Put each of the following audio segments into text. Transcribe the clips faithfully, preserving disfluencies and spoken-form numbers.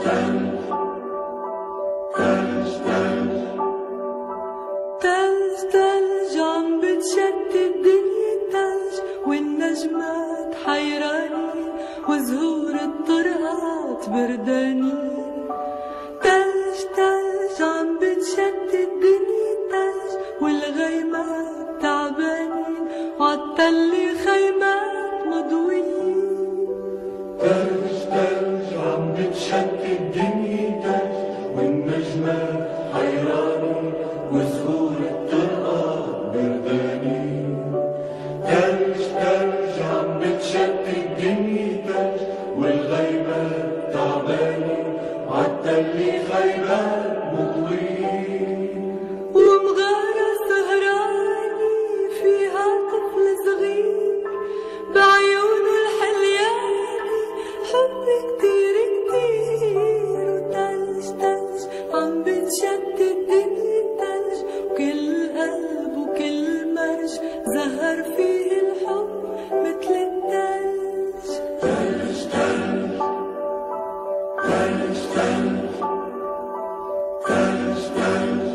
تلج تلج عم بتشتت الدنيا تلج، والنجمات حيرانين وزهور الطرقات بردانين. تلج تلج عم بتشتت الدنيا تلج، والغيمات تعبانين وعالتلي خيمات مضويين. تلج تلج عم بتشتت الدنيا تلج، والنجمات حيرانين وزهور الطرقات بردانين. تلج تلج عم بتشتت الدنيا تلج، والغيمات تعبانين وعالتلي خيمات مضويين. ومغارة سهراني فيها طفل صغير، بعيونه الحلياني حب كتير كتير. وتلج تلج عم بتشتت الدنيا تلج، وكل قلب وكل مرج زهر فيه الحب مثل التلج. تلج تلج تلج تلج تلج تلج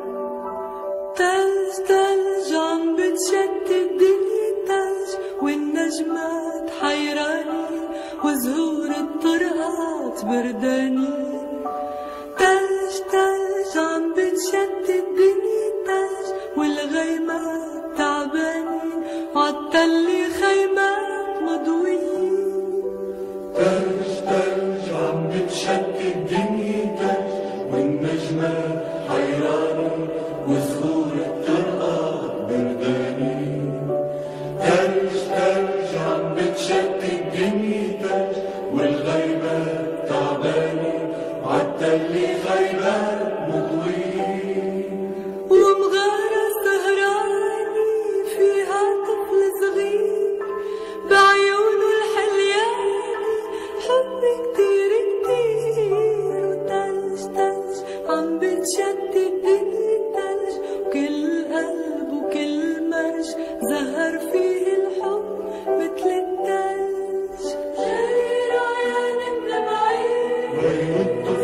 تلج تلج عم بتشتت الدنيا تلج، والنجمات حيرانين وزهور الطرقات بردانين. تلج تلج عم بتشتت الدنيا تلج، والغيمات تعبانين وعالتلي خيمات مضويين. تلج تلج عم بتشتت الدنيا تلج، والنجمات حيرانين وزهور الطرقات بردانين. تلج تلج عم بتشتت الدنيا تلج، والغيمات تعبانين وعالتلي خيمات مضويين. ومغارة سهراني فيها طفل صغير، بعيونه الحلياني حب كتير كتير. وتلج تلج عم بتشتت الدنيا تلج، وكل قلب وكل مرج زهر فيه الحب مثل التلج. جاي رايح من بعيد، وين